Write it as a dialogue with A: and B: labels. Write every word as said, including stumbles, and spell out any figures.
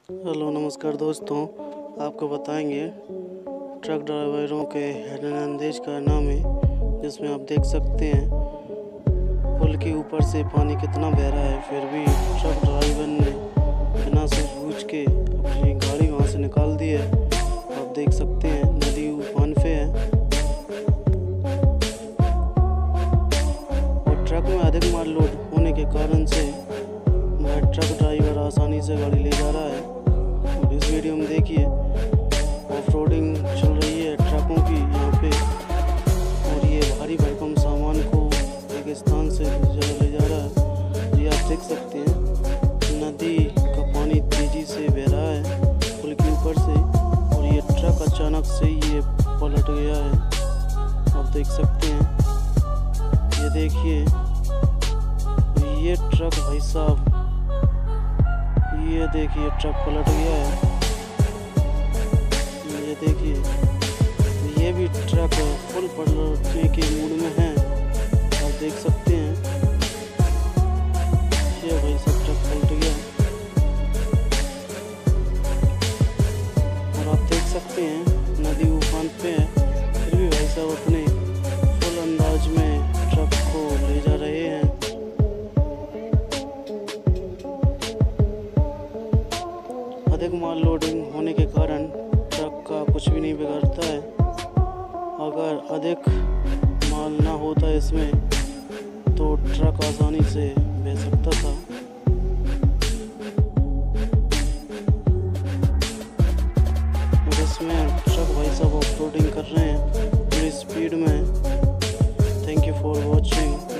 A: Hello नमस्कार दोस्तों, आपको बताएंगे ट्रक ड्राइवरों के हैरानअंदाज कारनामे, जिसमें आप देख सकते हैं पुल के ऊपर से पानी कितना बह रहा है, फिर भी ट्रक ड्राइवर ने बिना सूझबूझ के अपनी गाड़ी वहां से निकाल दी है। आप देख सकते हैं नदी उफान पे है और ट्रक में अधिक माल लोड होने के कारण से वह ट्रक ड्राइवर आसानी से गाड़ी ले जा रहा है। और इस वीडियो में देखिए ऑफ रोडिंग चल रही है ट्रकों की यहाँ पे, और ये भारी भरकम सामान को एक स्थान से दूसरी जगह ले जा रहा है। ये आप देख सकते हैं नदी का पानी तेजी से बह रहा है पुल के ऊपर से, और ये ट्रक अचानक से ये पलट गया है। आप देख सकते हैं, ये देखिए ये ट्रक भाई साहब, ये देखिए ट्रक पलट गया है। ये देखिए ये भी ट्रक फुल पलटने के मूड में है। आप देख सकते हैं ये भाई सब ट्रक पलट गया, और आप देख सकते हैं नदी उफान पे है, फिर भी भाई साहब अपने फुल अंदाज में ट्रक को ले जा रहे हैं। अधिक माल लोडिंग होने के कारण ट्रक का कुछ भी नहीं बिगड़ता है। अगर अधिक माल ना होता इसमें तो ट्रक आसानी से बह सकता था। और इसमें ट्रक भाई साहब ऑफ रोडिंग कर रहे हैं पूरी स्पीड में। Thank you for watching.